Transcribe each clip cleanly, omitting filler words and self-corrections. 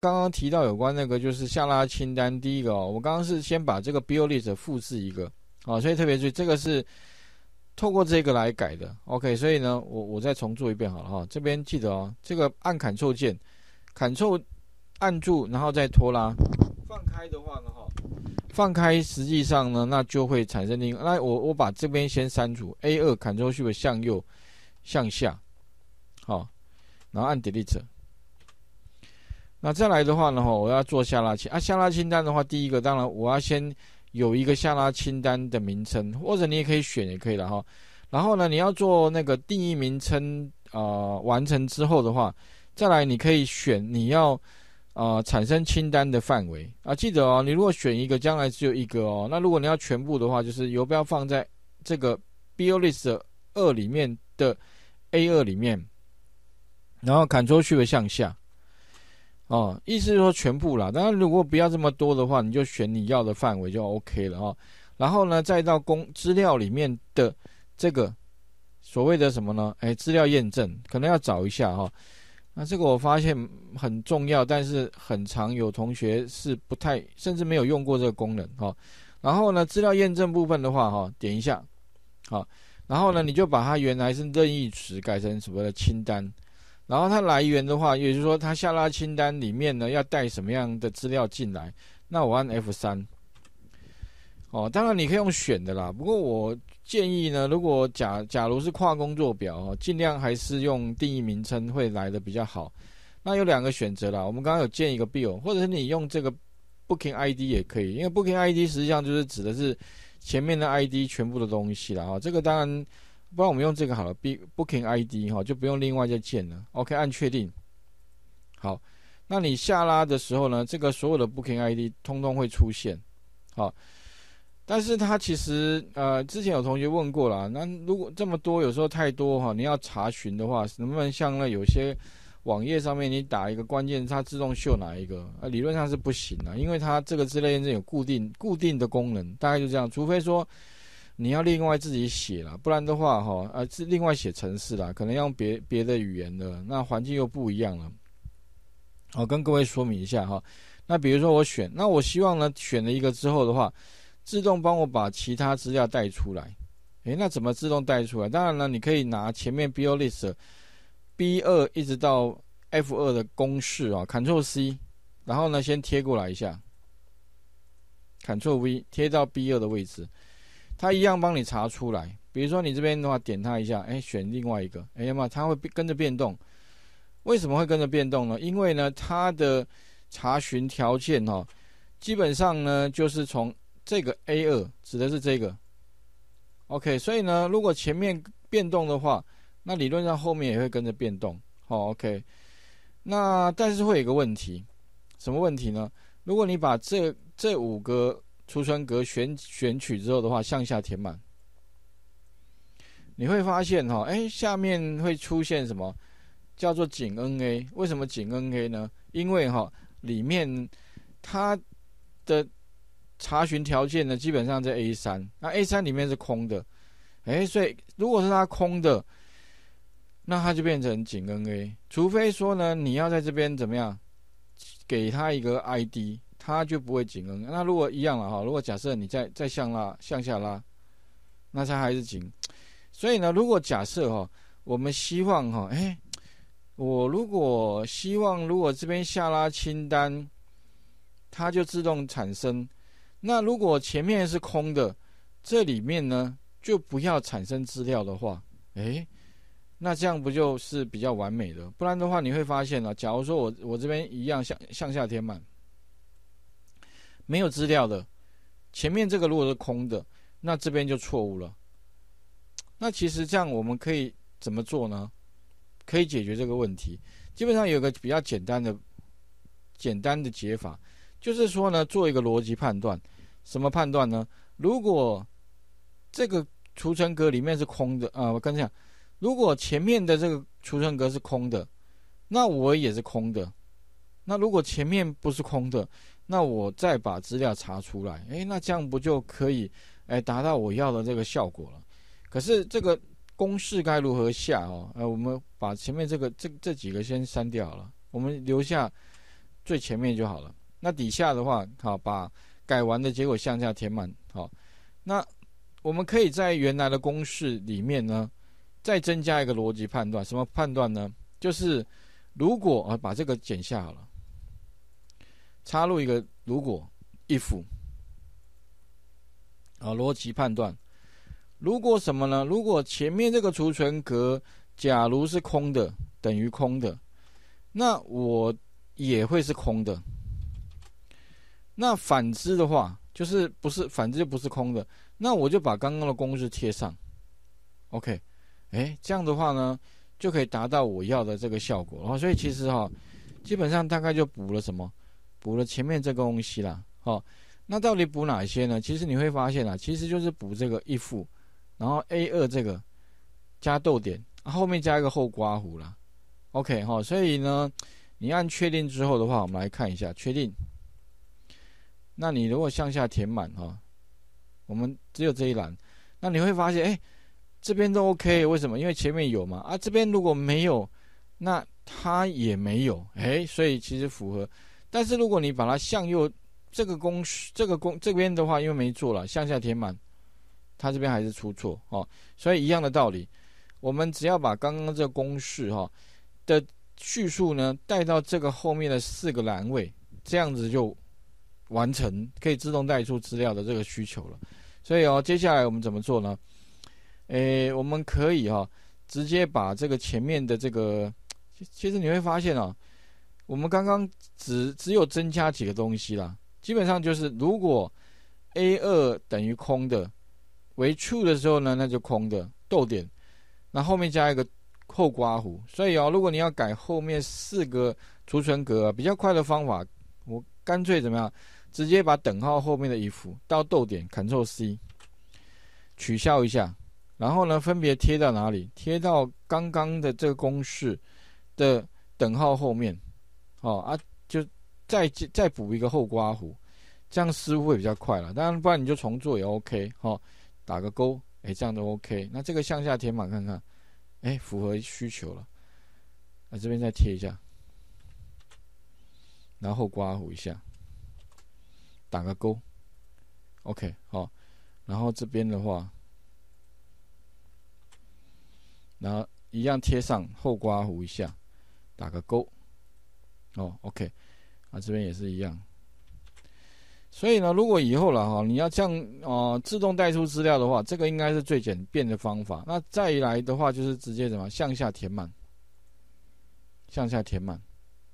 刚刚提到有关那个就是下拉清单，第一个我刚刚是先把这个 build list 复制一个，所以特别注意，这个是透过这个来改的。OK， 所以呢，我再重做一遍好了这边记得这个按 Ctrl 键，Ctrl 按住，然后再拖拉，放开的话呢放开实际上呢，那就会产生另那我把这边先删除 ，A2 Ctrl Shift 向右向下，然后按 Delete。那再来的话呢，我要做下拉清下拉清单的话，第一个当然我要先有一个下拉清单的名称，或者你也可以选也可以了然后呢，你要做那个定义名称完成之后的话，再来你可以选你要产生清单的范围记得你如果选一个，将来只有一个那如果你要全部的话，就是游标放在这个 build list 2里面的 A2 里面，然后 Ctrl Shift 向下。意思是说全部啦，当然如果不要这么多的话，你就选你要的范围就 OK 了然后呢，再到资料里面的这个所谓的什么呢？资料验证可能要找一下那这个我发现很重要，但是很常有同学是不太甚至没有用过这个功能然后呢，资料验证部分的话点一下然后呢，你就把它原来是任意词改成什么的清单。然后它来源的话，也就是说它下拉清单里面呢要带什么样的资料进来，那我按 F3 当然你可以用选的啦，不过我建议呢，如果假如是跨工作表尽量还是用定义名称会来的比较好。那有2个选择啦，我们刚刚有建一个 build， 或者是你用这个 Booking ID 也可以，因为 Booking ID 实际上就是指的是前面的 ID 全部的东西啦这个当然不然我们用这个好了 ，Booking ID 就不用另外再建了。OK， 按确定。好，那你下拉的时候呢，这个所有的 Booking ID 通通会出现。但是它其实之前有同学问过啦，那如果这么多，有时候太多你要查询的话，能不能像那有些网页上面你打一个关键，它自动秀哪一个？理论上是不行的，因为它这个资料验证有固定的功能，大概就这样，除非说。你要另外自己写啦，不然的话另外写程式啦，可能要用别的语言的，那环境又不一样了。跟各位说明一下那比如说我希望呢选了一个之后的话，自动帮我把其他资料带出来。那怎么自动带出来？当然呢，你可以拿前面 build list B2 一直到 F2 的公式Ctrl C， 然后呢先贴过来一下 ，Ctrl V 贴到 B2 的位置。它一样帮你查出来，比如说你这边的话，点它一下，选另外一个，它会跟着变动。为什么会跟着变动呢？因为呢，它的查询条件基本上呢就是从这个 A2 指的是这个 ，OK， 所以呢，如果前面变动的话，那理论上后面也会跟着变动，OK。那但是会有一个问题，什么问题呢？如果你把这5个储存格选取之后的话，向下填满，你会发现下面会出现什么叫做仅 NA？ 为什么仅 NA 呢？因为里面它的查询条件呢，基本上在 A3， 那 A3 里面是空的，所以如果是它空的，那它就变成仅 NA， 除非说呢，你要在这边怎么样，给它一个 ID。它就不会仅 N， 那如果一样了如果假设你再向下拉，那它还是仅。所以呢，如果假设我们希望我如果希望如果这边下拉清单，它就自动产生。那如果前面是空的，这里面呢就不要产生资料的话，那这样不就是比较完美的？不然的话，你会发现假如说我这边一样向下填满。没有资料的，前面这个如果是空的，那这边就错误了。那其实这样我们可以怎么做呢？可以解决这个问题。基本上有一个比较简单的解法，就是说呢，做一个逻辑判断。什么判断呢？如果这个储存格里面是空的我跟你讲，如果前面的这个储存格是空的，那我也是空的。那如果前面不是空的，那我再把资料查出来，那这样不就可以达到我要的这个效果了？可是这个公式该如何下我们把前面这几个先删掉了，我们留下最前面就好了。那底下的话，好，把改完的结果向下填满。好，那我们可以在原来的公式里面呢，再增加一个逻辑判断。什么判断呢？就是如果把这个剪下好了，插入一个如果 if 逻辑判断。如果什么呢？如果前面这个储存格假如是空的，等于空的，那我也会是空的。那反之的话，就是不是反之就不是空的，那我就把刚刚的公式贴上。OK， 这样的话呢，就可以达到我要的这个效果。然后所以其实基本上大概就补了什么？补了前面这个东西啦。那到底补哪些呢？其实你会发现其实就是补这个 if， 然后 A2 这个加逗点，后面加一个后刮弧啦。OK 所以呢，你按确定之后的话，我们来看一下确定。那你如果向下填满我们只有这一栏，那你会发现这边都 OK， 为什么？因为前面有嘛，这边如果没有，那它也没有，所以其实符合。但是如果你把它向右，这边的话，因为没做了，向下填满，它这边还是出错所以一样的道理，我们只要把刚刚这个公式的叙述呢带到这个后面的4个栏位，这样子就完成可以自动带出资料的这个需求了。所以接下来我们怎么做呢？我们可以直接把这个前面的这个，其实你会发现我们刚刚只有增加几个东西啦，基本上就是如果 A2 等于空的，为 true 的时候呢，那就空的逗点，那后面加一个后刮弧。所以如果你要改后面4个储存格比较快的方法，我干脆怎么样？直接把等号后面的 if 到逗点 Ctrl C 取消一下，然后呢分别贴到哪里？贴到刚刚的这个公式的等号后面就再补一个后刮弧，这样似乎会比较快了。当然不然你就重做也 OK 打个勾，这样都 OK。那这个向下填满看看，符合需求了。这边再贴一下，然后刮弧一下，打个勾 ，OK 然后这边的话，然后一样贴上后刮弧一下，打个勾，OK， 这边也是一样。所以呢，如果以后了你要这样自动带出资料的话，这个应该是最简便的方法。那再来的话，就是直接怎么向下填满，向下填满。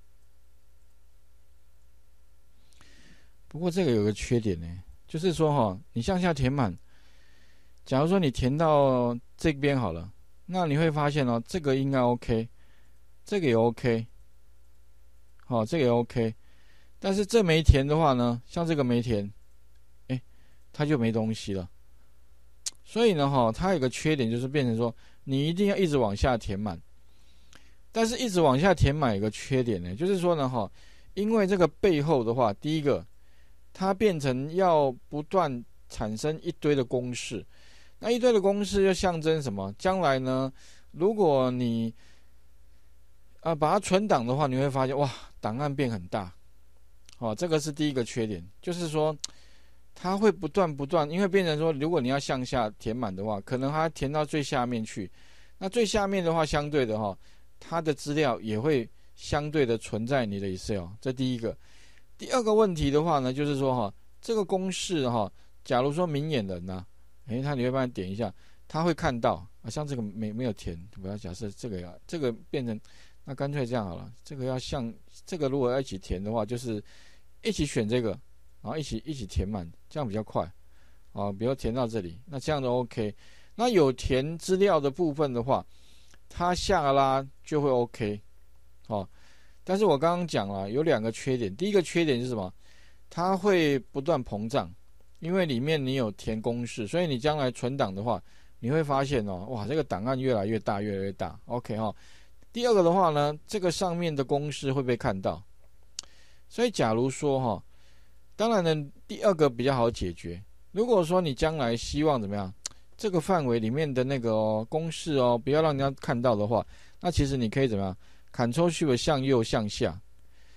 不过这个有个缺点呢，就是说你向下填满，假如说你填到这边好了，那你会发现这个应该 OK， 这个也 OK， 这个也 OK。但是这没填的话呢，像这个没填，它就没东西了。所以呢，它有个缺点就是变成说，你一定要一直往下填满。但是一直往下填满有个缺点呢，就是说呢，因为这个背后的话，第一个，它变成要不断产生一堆的公式，那一堆的公式又象征什么？将来呢，如果你把它存档的话，你会发现哇，档案变很大。这个是第一个缺点，就是说它会不断，因为变成说，如果你要向下填满的话，可能它填到最下面去，那最下面的话，相对的它的资料也会相对的存在你的 Excel， 这第一个。第二个问题的话呢，就是说这个公式假如说明眼人你会帮他点一下，他会看到像这个没有填，不要假设这个变成，那干脆这样好了，这个要像这个如果要一起填的话，就是一起选这个，然后一起填满，这样比较快比如填到这里，那这样都 OK。那有填资料的部分的话，它下拉就会 OK 但是我刚刚讲了有2个缺点，第一个缺点是什么？它会不断膨胀，因为里面你有填公式，所以你将来存档的话，你会发现哇，这个档案越来越大，越来越大 OK 第二个的话呢，这个上面的公式会被看到，所以假如说当然呢，第二个比较好解决。如果说你将来希望怎么样，这个范围里面的那个公式不要让人家看到的话，那其实你可以怎么样？Ctrl Shift 向右向下，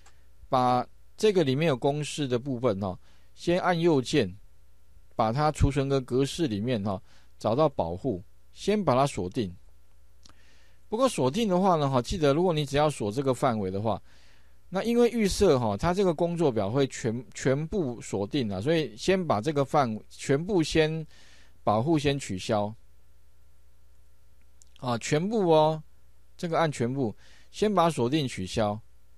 把这个里面有公式的部分先按右键，把它储存个格式里面找到保护，先把它锁定。不过锁定的话呢记得如果你只要锁这个范围的话，那因为预设它这个工作表会全部锁定了，所以先把这个范围全部先保护先取消全部这个按全部先把锁定取消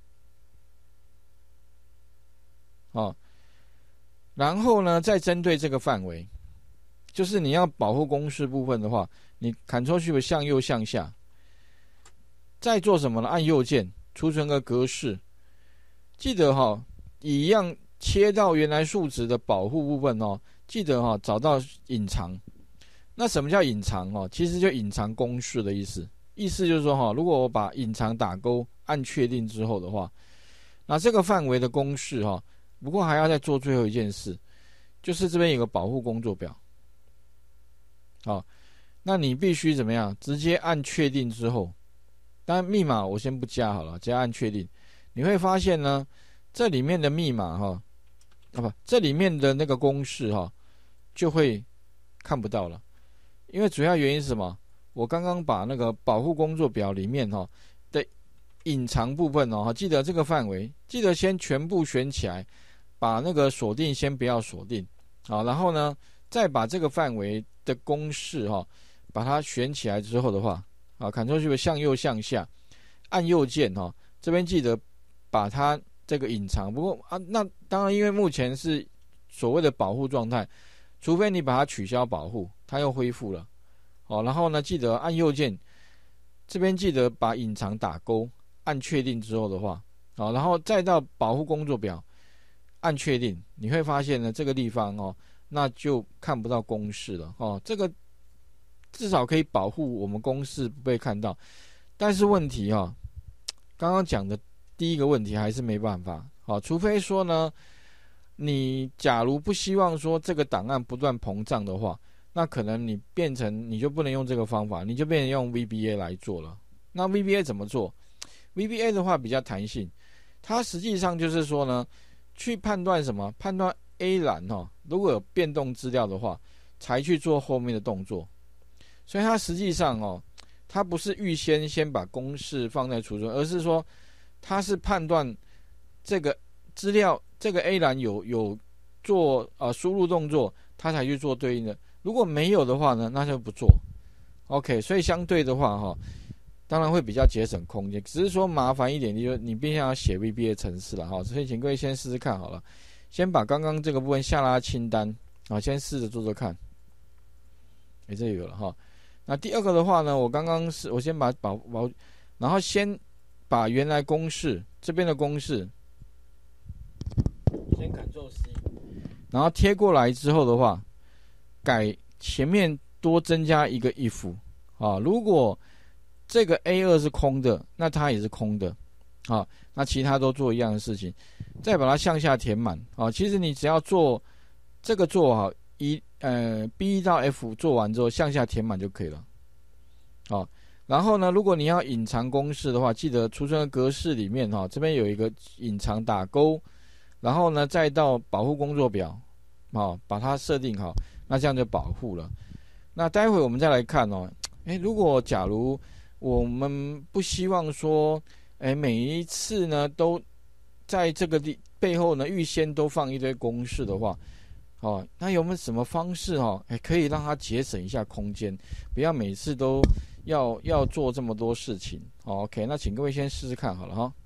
然后呢再针对这个范围，就是你要保护公式部分的话，你 Ctrl+Shift 向右向下，再做什么呢？按右键储存个格式，记得一样切到原来数值的保护部分记得找到隐藏。那什么叫隐藏其实就隐藏公式的意思。意思就是说如果我把隐藏打勾按确定之后的话，那这个范围的公式不过还要再做最后一件事，就是这边有个保护工作表那你必须怎么样？直接按确定之后，当然密码我先不加好了，直接按确定。你会发现呢，这里面的密码这里面的那个公式就会看不到了。因为主要原因是什么？我刚刚把那个保护工作表里面的隐藏部分记得这个范围，记得先全部选起来，把那个锁定先不要锁定然后呢再把这个范围的公式把它选起来之后的话Ctrl+Shift 向右向下，按右键这边记得把它这个隐藏。不过那当然因为目前是所谓的保护状态，除非你把它取消保护，它又恢复了然后呢记得按右键，这边记得把隐藏打勾，按确定之后的话然后再到保护工作表按确定，你会发现呢这个地方那就看不到公式了这个至少可以保护我们公式不被看到。但是问题刚刚讲的第一个问题还是没办法除非说呢你假如不希望说这个档案不断膨胀的话，那可能你就不能用这个方法，你就变成用 VBA 来做了。那 VBA 怎么做？ VBA 的话比较弹性，它实际上就是说呢去判断什么？判断 A 栏如果有变动资料的话才去做后面的动作。所以它实际上它不是预先把公式放在储存，而是说它是判断这个资料这个 A 栏有做输入动作，它才去做对应的。如果没有的话呢，那就不做。OK， 所以相对的话当然会比较节省空间，只是说麻烦一点，就是你必须要写 VBA 程式了所以请各位先试试看好了，先把刚刚这个部分下拉清单先试着做做看。这有了那第二个的话呢，我先把然后先把原来公式这边的公式先Ctrl+C， 然后贴过来之后的话，改前面多增加一个 if 如果这个 A2 是空的，那它也是空的那其他都做一样的事情，再把它向下填满其实你只要做这个做好B 到 F 做完之后向下填满就可以了然后呢如果你要隐藏公式的话，记得储存的格式里面这边有一个隐藏打勾，然后呢再到保护工作表把它设定好，那这样就保护了。那待会我们再来看如果假如我们不希望说每一次呢都在这个背后呢预先都放一堆公式的话那有没有什么方式可以让它节省一下空间，不要每次都要做这么多事情OK， 那请各位先试试看好了